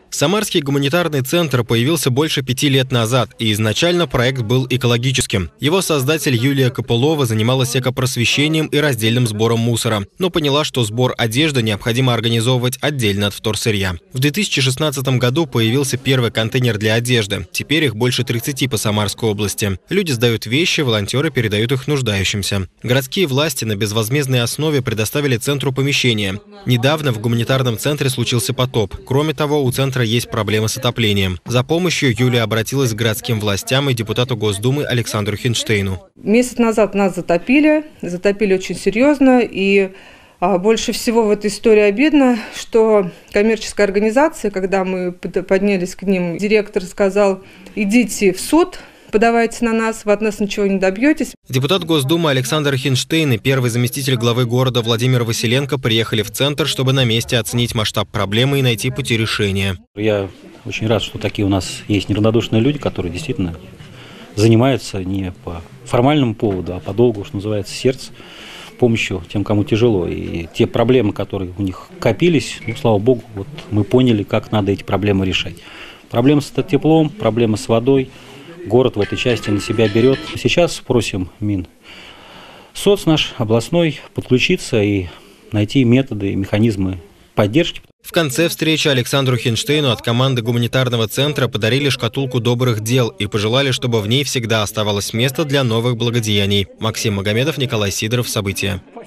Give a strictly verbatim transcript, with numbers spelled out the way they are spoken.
Самарский гуманитарный центр появился больше пяти лет назад, и изначально проект был экологическим. Его создатель Юлия Копылова занималась экопросвещением и раздельным сбором мусора, но поняла, что сбор одежды необходимо организовывать отдельно от вторсырья. В две тысячи шестнадцатом году появился первый контейнер для одежды. Теперь их больше тридцати по Самарской области. Люди сдают вещи, волонтеры передают их нуждающимся. Городские власти на безвозмездной основе предоставили центру помещение. Недавно в гуманитарном центре случился потоп. Кроме того, у центра есть проблемы с отоплением. За помощью Юлия обратилась к городским властям и депутату Госдумы Александру Хинштейну. Месяц назад нас затопили, затопили очень серьезно, и а, больше всего в этой истории обидно, что коммерческая организация, когда мы поднялись к ним, директор сказал: идите в суд, подавайте на нас, вы от нас ничего не добьетесь. Депутат Госдумы Александр Хинштейн и первый заместитель главы города Владимир Василенко приехали в центр, чтобы на месте оценить масштаб проблемы и найти пути решения. Я очень рад, что такие у нас есть неравнодушные люди, которые действительно занимаются не по формальному поводу, а по долгу, что называется, сердце, помощью тем, кому тяжело. И те проблемы, которые у них копились, ну, слава богу, вот мы поняли, как надо эти проблемы решать. Проблемы с теплом, проблемы с водой. Город в этой части на себя берет. Сейчас просим Минсоц наш областной подключиться и найти методы и механизмы поддержки. В конце встречи Александру Хинштейну от команды гуманитарного центра подарили шкатулку добрых дел и пожелали, чтобы в ней всегда оставалось место для новых благодеяний. Максим Магомедов, Николай Сидоров. События.